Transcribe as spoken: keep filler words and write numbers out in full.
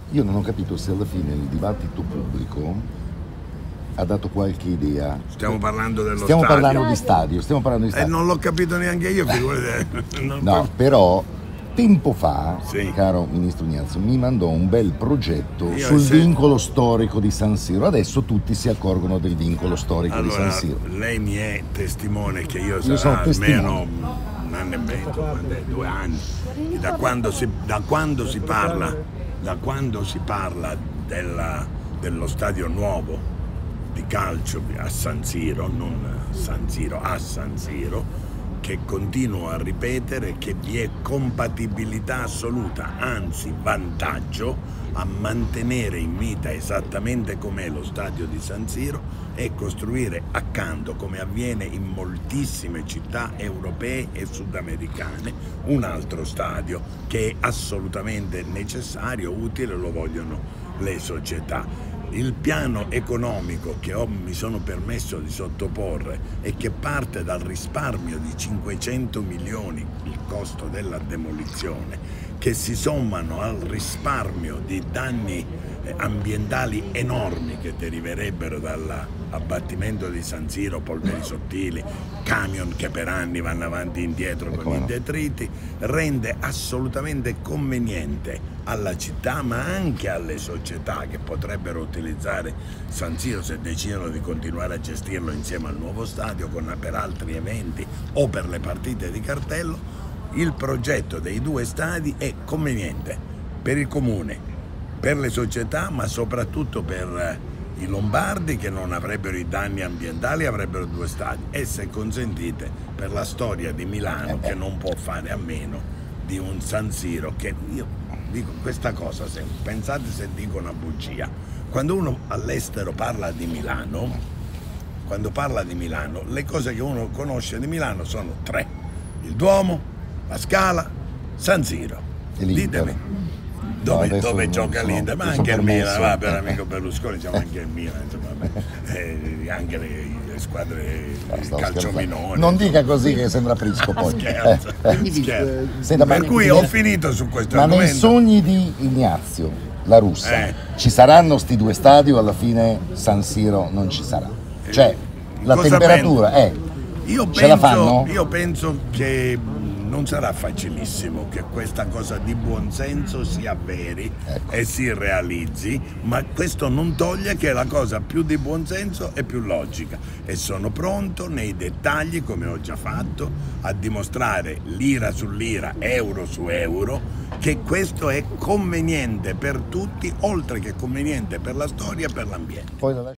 Io non ho capito se alla fine il dibattito pubblico ha dato qualche idea. Stiamo parlando dello stiamo stadio. Parlando di stadio, stiamo parlando di E stadio. eh, non l'ho capito neanche io, non No, per... però tempo fa, sì. caro Ministro Ignazio, mi mandò un bel progetto io sul se... vincolo storico di San Siro. Adesso tutti si accorgono del vincolo storico allora, di San Siro. Lei mi è testimone che io, io sarà almeno testimone. un anno e mezzo, due anni, da quando si, da quando si parla, da quando si parla della, dello stadio nuovo di calcio a San Siro, non San Siro, a San Siro, che continuo a ripetere che vi è compatibilità assoluta, anzi vantaggio a mantenere in vita esattamente com'è lo stadio di San Siro e costruire accanto, come avviene in moltissime città europee e sudamericane, un altro stadio che è assolutamente necessario, utile, lo vogliono le società. Il piano economico che ho, mi sono permesso di sottoporre e che parte dal risparmio di cinquecento milioni, il costo della demolizione, che si sommano al risparmio di danni ambientali enormi che deriverebbero dall'abbattimento di San Siro, polveri sottili, camion che per anni vanno avanti e indietro con i detriti, rende assolutamente conveniente alla città ma anche alle società che potrebbero utilizzare San Siro se decidono di continuare a gestirlo insieme al nuovo stadio con, per altri eventi o per le partite di cartello. Il progetto dei due stadi è conveniente per il comune, per le società, ma soprattutto per i lombardi che non avrebbero i danni ambientali, avrebbero due stadi, e se consentite per la storia di Milano che non può fare a meno di un San Siro che io dico questa cosa, se, pensate se dico una bugia, quando uno all'estero parla di Milano, quando parla di Milano, le cose che uno conosce di Milano sono tre: il Duomo, la Scala, San Siro. Ditemi dove, no, dove gioca l'Inter, ma anche il Milan, va, per amico Berlusconi siamo anche il Milan, insomma, eh, anche le, le squadre di calcio minore. Non dica così che sembra Prisco poi. Scherzo, eh. scherzo. Senta, per cui mi... ho finito su questo ma argomento. nei sogni di Ignazio La Russa eh. ci saranno sti due stadi o alla fine San Siro non ci sarà? Cioè la Cosa temperatura è eh, io ce penso, la fanno? Io penso che non sarà facilissimo che questa cosa di buonsenso si avveri, ecco, e si realizzi, ma questo non toglie che la cosa più di buonsenso è più logica, e sono pronto nei dettagli, come ho già fatto, a dimostrare lira su lira, euro su euro, che questo è conveniente per tutti, oltre che conveniente per la storia e per l'ambiente.